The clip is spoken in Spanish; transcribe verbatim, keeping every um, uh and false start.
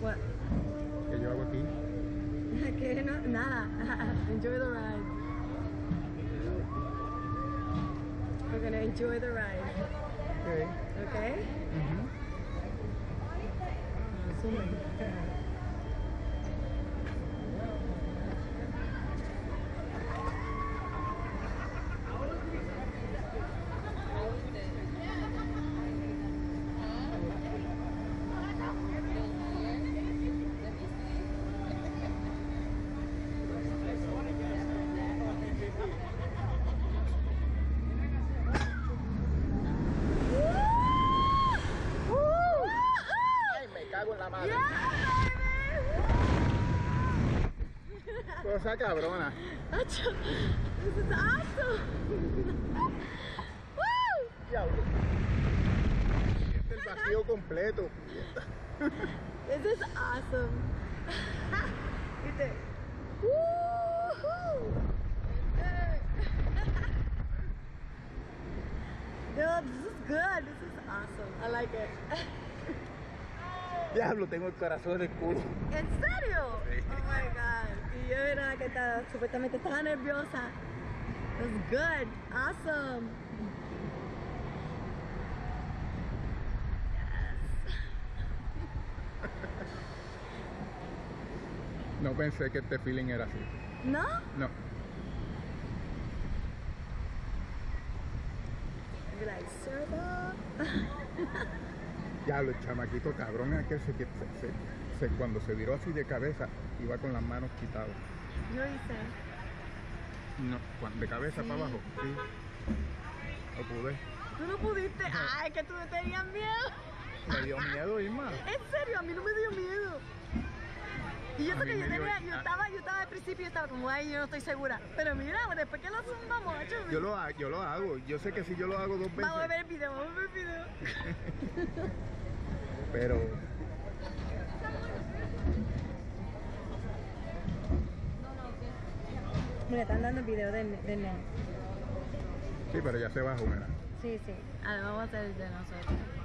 What? ¿Qué yo hago aquí? Que no, nada. Enjoy the ride. We're gonna enjoy the ride. Okay. Okay? Mhm. Zooming. Ay, me cago en la madre. Yeah, Cosa cabrona. baby! This is awesome! Woo! Diablo. Siente el vacío completo. This is awesome! ¿Viste? Woohoo! Dude, this is good. This is awesome. I like it. Diablo, tengo el corazón en el culo. ¿En serio? Sí. Oh my god. Y yo era que estaba, supuestamente estaba nerviosa. It was good. Awesome. Yes. No pensé que este feeling era así. ¿No? No. I'd be like, serve up. Diablo, el chamaquito cabrón aquel se, se, se, se, cuando se viró así de cabeza, iba con las manos quitadas. Yo hice. No, cuan- de cabeza Sí. para abajo, sí. No pude. ¿Tú no pudiste? Ay, que tú me tenías miedo. Me dio miedo, Irma. En serio, a mí no me dio miedo. Y yo A sé mí que yo me dio- tenía, yo ah. estaba, yo estaba al principio, yo estaba como, ay, yo no estoy segura. Pero mira, después que lo zumbamos, macho, Yo lo, ha- yo lo hago. Yo sé que si yo lo hago dos veces. vamos a ver el video, vamos a ver el video. Pero Mira, están dando el video del, del nene. sí, pero ya se bajó, mira. Sí, sí. Ahora vamos a hacer el de nosotros.